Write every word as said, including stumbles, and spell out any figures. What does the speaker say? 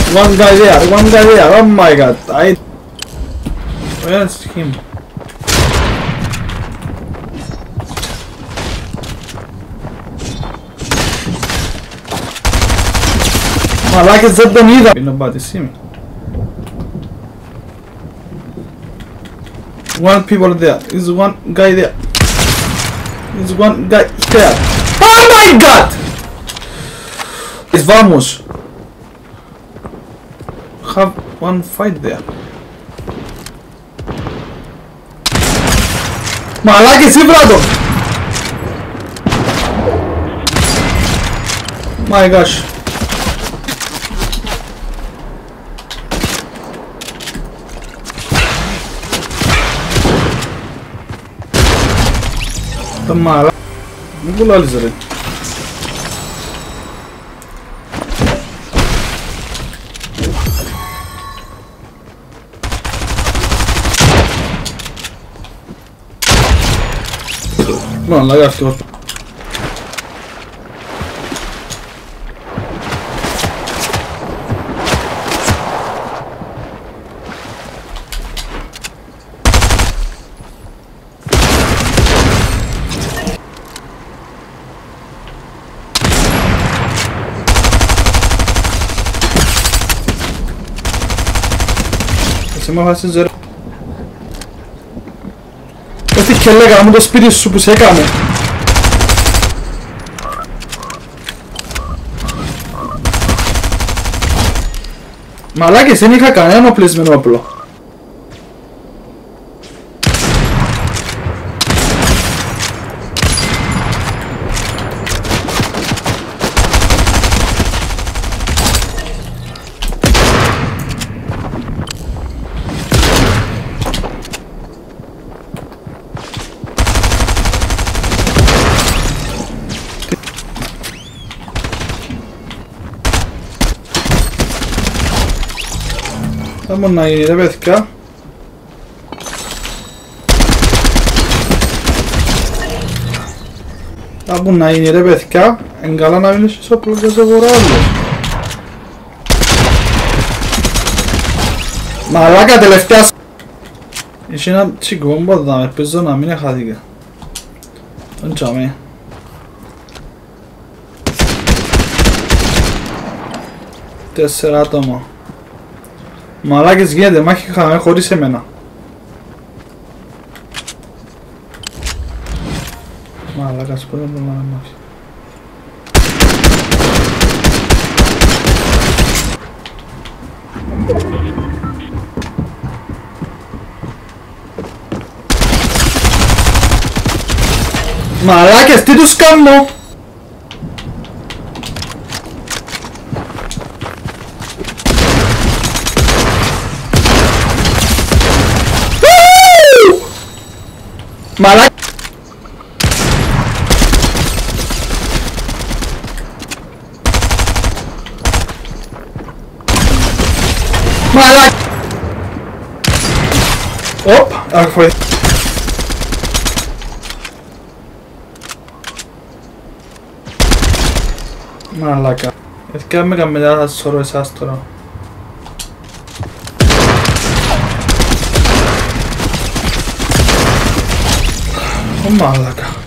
One guy there, one guy there, oh my god, I... Where's him? Μαλάκες δεν τον είδα! Nobody see me. One people there, is one guy there. Is one guy there. Oh my god! Vamos! Have one fight there. Μαλάκες ήβρα τον! My gosh. Τα μαλά... Μην κουλάλεις ρε. Μαλάκα αυτός. Εσύ με βάζεις ζερό. Αυτή και λέγα μου το σπίτι σου που σε έκανε. Μαλάκες δεν είχα κανένα οπλισμένο όπλο. Θα μόνο να γίνει ρε παιδιά. Θα μόνο να γίνει ρε παιδιά. Εν καλά να μείνεις στο όπλο και σε βορράλος. Μαλάκα τελευταία. Είχε ένα τσικόμπο εδώ, ελπίζω να μην χάθηκε. Τον τσάμε. Τέσσερα άτομα. Μαλάκες γίνεται μάχη χαμέ χωρίς εμένα. Μαλάκας πώς δεν μπορούμε να μάχη. Μαλάκες τι τους κάνω! Μαλάκα! Μαλάκα! Οπ! Αχ, φοή. Μαλάκα. Ευκαιρία με μετά θα σας σωρώ εσάς τώρα. Μαλάκα.